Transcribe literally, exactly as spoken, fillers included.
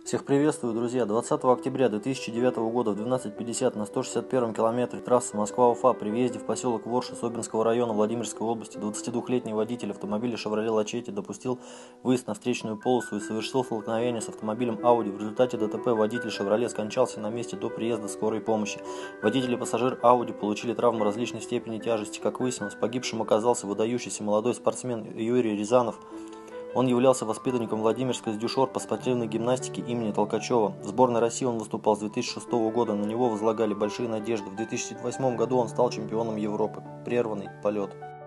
Всех приветствую, друзья! двадцатого октября две тысячи девятого года в двенадцать пятьдесят на сто шестьдесят первом километре трассы Москва-Уфа при въезде в поселок Ворши Собинского района Владимирской области двадцатидвухлетний водитель автомобиля Chevrolet Lachetti допустил выезд на встречную полосу и совершил столкновение с автомобилем Audi. В результате ДТП водитель Chevrolet скончался на месте до приезда скорой помощи. Водитель и пассажир Audi получили травмы различной степени тяжести. Как выяснилось, погибшим оказался выдающийся молодой спортсмен Юрий Рязанов. Он являлся воспитанником Владимирской СДЮШОР по спортивной гимнастике имени Толкачева. В сборной России он выступал с две тысячи шестого года, на него возлагали большие надежды. В две тысячи восьмом году он стал чемпионом Европы. Прерванный полет.